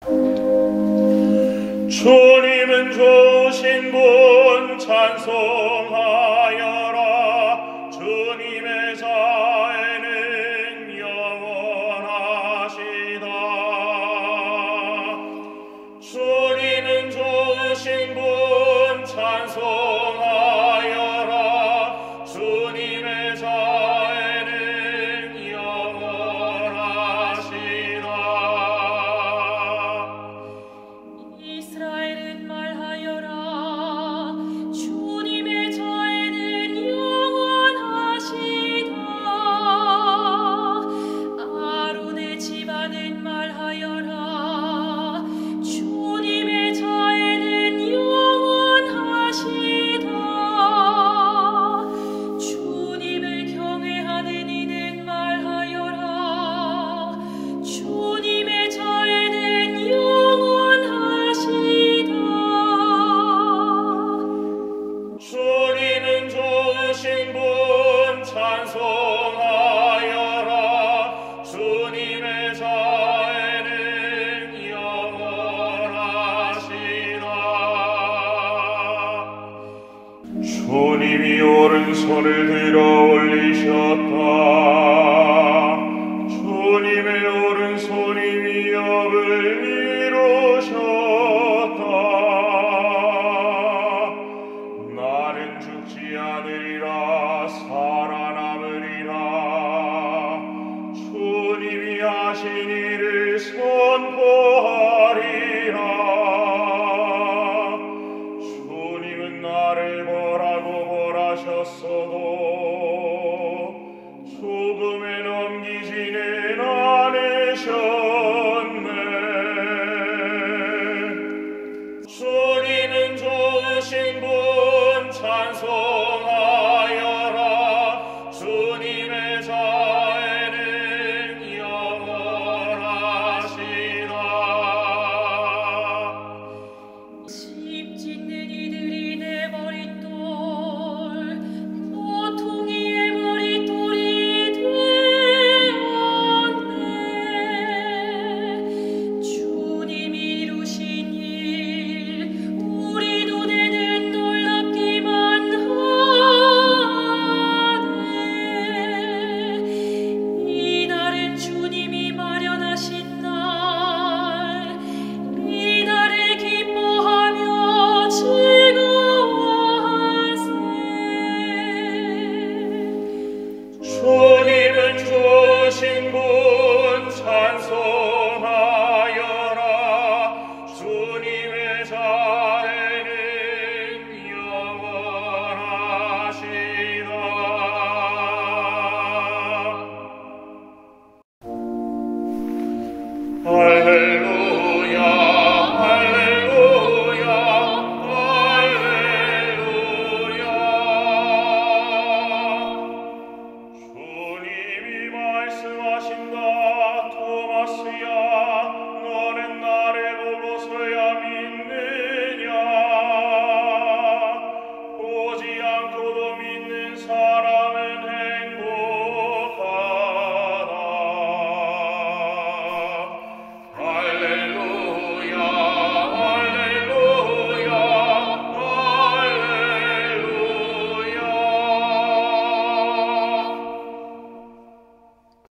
주님은 좋으신 분 찬송하여라. 주님의 자애는 영원하시다. 주님은 좋으신 분 찬송하여라. 주님의 자애는 영원하시다. 이스라엘은 말하여라. 주님의 자애는 영원하시다. 아론의 집안은 말하여라. 주님의 자애는 영원하시다. 주님을 경외하는 이는 말하여라. 주님의 자애는 영원하시다. 주님은 좋으신 분 찬송하여라. 주님의 자애는 영원하시다. 주님이 오른손을 들어 올리셨다.